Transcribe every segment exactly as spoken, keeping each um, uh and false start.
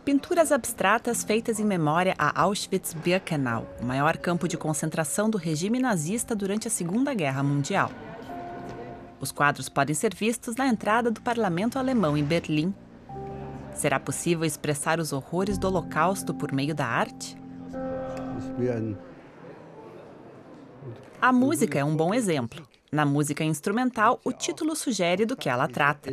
Pinturas abstratas feitas em memória a Auschwitz-Birkenau, o maior campo de concentração do regime nazista durante a Segunda Guerra Mundial. Os quadros podem ser vistos na entrada do parlamento alemão em Berlim. Será possível expressar os horrores do Holocausto por meio da arte? A música é um bom exemplo. Na música instrumental, o título sugere do que ela trata.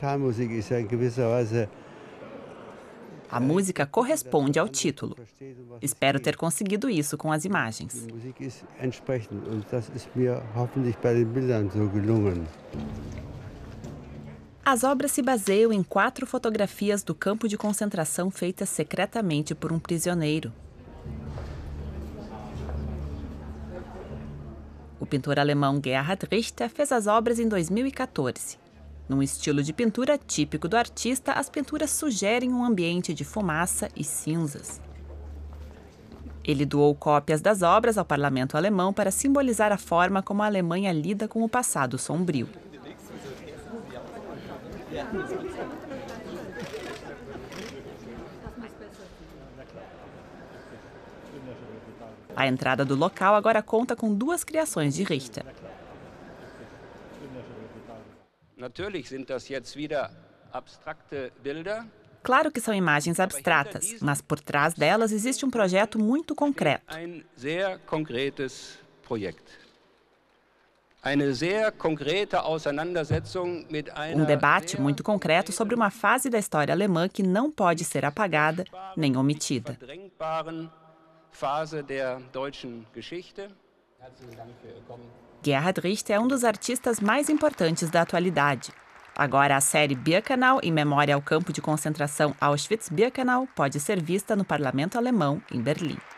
A música corresponde ao título. Espero ter conseguido isso com as imagens. As obras se baseiam em quatro fotografias do campo de concentração feitas secretamente por um prisioneiro. O pintor alemão Gerhard Richter fez as obras em dois mil e quatorze. Num estilo de pintura típico do artista, as pinturas sugerem um ambiente de fumaça e cinzas. Ele doou cópias das obras ao parlamento alemão para simbolizar a forma como a Alemanha lida com o passado sombrio. A entrada do local agora conta com duas criações de Richter. Claro que são imagens abstratas, mas por trás delas existe um projeto muito concreto. Um debate muito concreto sobre uma fase da história alemã que não pode ser apagada nem omitida. Gerhard Richter é um dos artistas mais importantes da atualidade. Agora, a série Birkenau, em memória ao campo de concentração Auschwitz-Birkenau, pode ser vista no parlamento alemão, em Berlim.